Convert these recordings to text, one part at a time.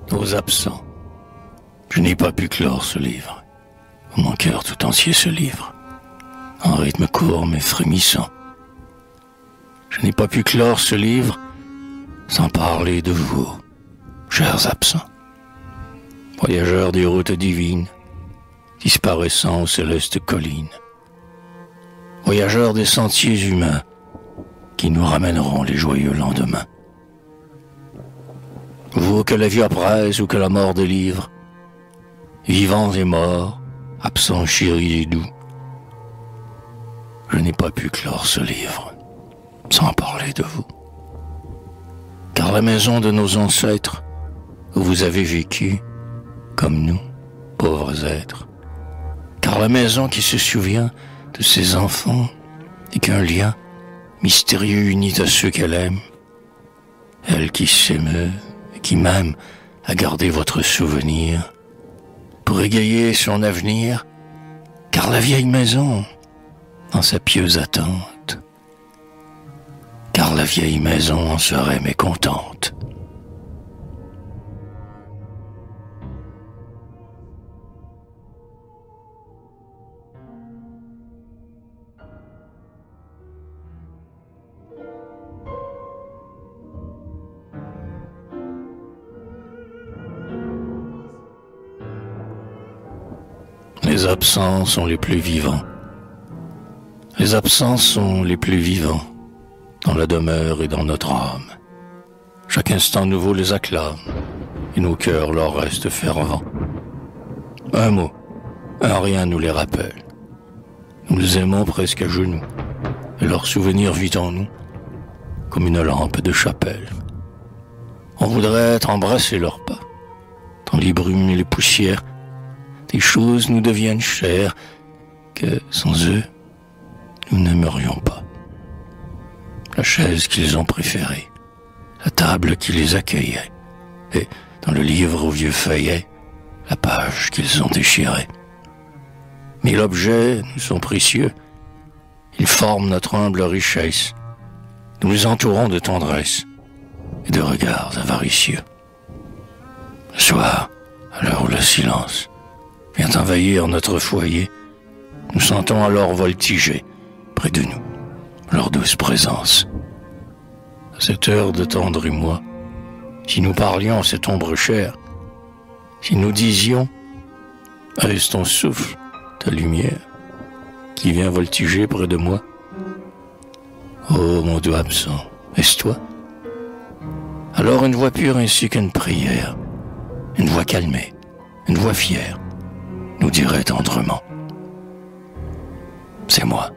Aux absents, je n'ai pas pu clore ce livre, où mon cœur tout entier se livre, en rythme court mais frémissant. Je n'ai pas pu clore ce livre sans parler de vous, chers absents, voyageurs des routes divines, disparaissant aux célestes collines, voyageurs des sentiers humains qui nous ramèneront les joyeux lendemains. Vous que la vie oppresse ou que la mort délivre, vivants et morts, absents chéris et doux, je n'ai pas pu clore ce livre sans parler de vous. Car la maison de nos ancêtres, où vous avez vécu, comme nous, pauvres êtres, car la maison qui se souvient de ses enfants et qu'un lien mystérieux unit à ceux qu'elle aime, elle qui s'émeut et qui m'aime à garder votre souvenir pour égayer son avenir, car la vieille maison, dans sa pieuse attente, car la vieille maison en serait mécontente. Les absents sont les plus vivants. Les absents sont les plus vivants dans la demeure et dans notre âme. Chaque instant nouveau les acclame et nos cœurs leur restent fervents. Un mot, un rien nous les rappelle. Nous les aimons presque à genoux et leur souvenir vit en nous comme une lampe de chapelle. On voudrait embrasser leurs pas dans les brumes et les poussières. Des choses nous deviennent chères que, sans eux, nous n'aimerions pas. La chaise qu'ils ont préférée, la table qui les accueillait, et, dans le livre aux vieux feuillets, la page qu'ils ont déchirée. Mille objets nous sont précieux, ils forment notre humble richesse. Nous les entourons de tendresse et de regards avaricieux. Le soir, à l'heure où le silence vient envahir notre foyer, nous sentons alors voltiger près de nous leur douce présence. À cette heure de tendre émoi, si nous parlions à cette ombre chère, si nous disions « Est-ce ton souffle, ta lumière, qui vient voltiger près de moi ?» Oh, mon doux absent, est-ce toi? Alors une voix pure ainsi qu'une prière, une voix calmée, une voix fière, nous dirait tendrement: c'est moi.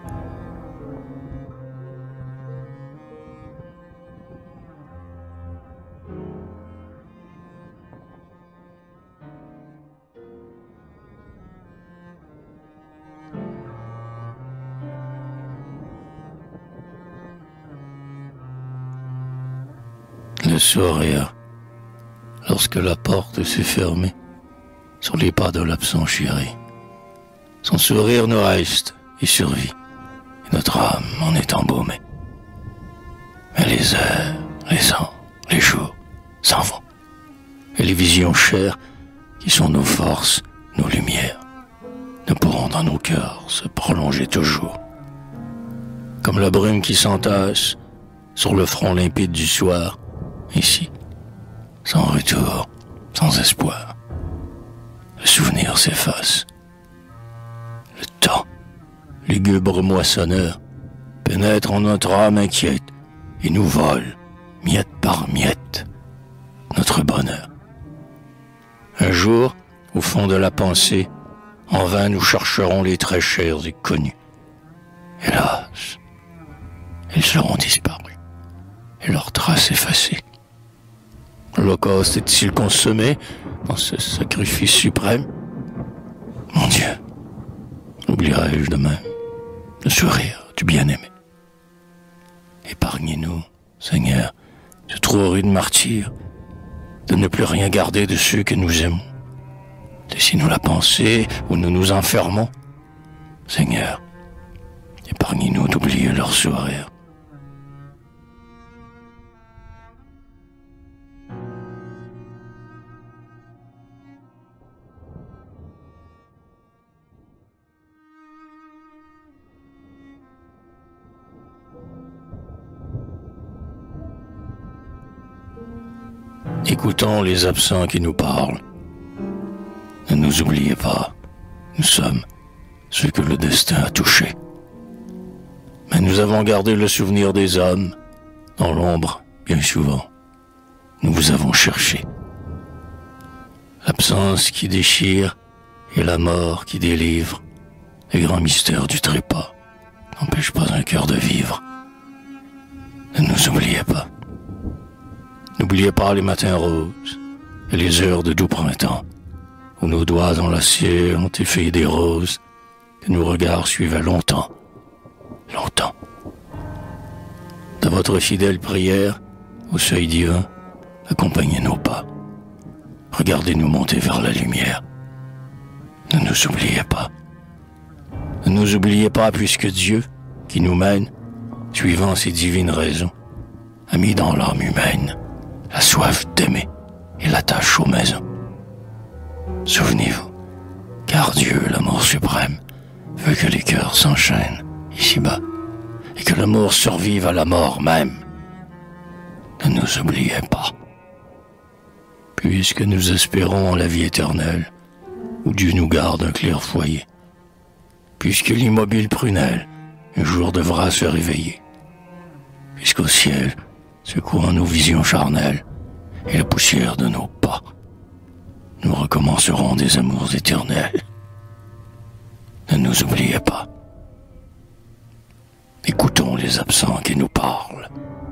Le sourire, lorsque la porte s'est fermée sur les pas de l'absent chéri. Son sourire nous reste et survit, et notre âme en est embaumée. Mais les heures, les ans, les jours s'en vont, et les visions chères qui sont nos forces, nos lumières, ne pourront dans nos cœurs se prolonger toujours. Comme la brume qui s'entasse sur le front limpide du soir, ici, sans retour, sans espoir, le souvenir s'efface. Le temps, lugubre moissonneur, pénètre en notre âme inquiète et nous vole, miette par miette, notre bonheur. Un jour, au fond de la pensée, en vain nous chercherons les traits chers et connus. Hélas, ils seront disparus et leurs traces effacées. L'Holocauste est-il consommé dans ce sacrifice suprême? Mon Dieu, oublierai-je demain le sourire du bien-aimé? Épargnez-nous, Seigneur, ce trop rude martyre, de ne plus rien garder de ceux que nous aimons. Laissez-nous la pensée où nous nous enfermons. Seigneur, épargnez-nous d'oublier leur sourire. Écoutons les absents qui nous parlent. Ne nous oubliez pas, nous sommes ceux que le destin a touchés. Mais nous avons gardé le souvenir des hommes, dans l'ombre, bien souvent. Nous vous avons cherché. L'absence qui déchire et la mort qui délivre, les grands mystères du trépas n'empêchent pas un cœur de vivre. Ne nous oubliez pas. N'oubliez pas les matins roses et les heures de doux printemps, où nos doigts dans l'acier ont effeuillé des roses que nos regards suivaient longtemps, longtemps. De votre fidèle prière, au seuil divin, accompagnez nos pas. Regardez-nous monter vers la lumière. Ne nous oubliez pas. Ne nous oubliez pas, puisque Dieu, qui nous mène, suivant ses divines raisons, a mis dans l'âme humaine la soif d'aimer et l'attache aux maisons. Souvenez-vous, car Dieu, l'amour suprême, veut que les cœurs s'enchaînent ici-bas et que l'amour survive à la mort même. Ne nous oubliez pas. Puisque nous espérons en la vie éternelle, où Dieu nous garde un clair foyer, puisque l'immobile prunelle un jour devra se réveiller, puisqu'au ciel, secouant nos visions charnelles et la poussière de nos pas, nous recommencerons des amours éternels. Ne nous oubliez pas. Écoutons les absents qui nous parlent.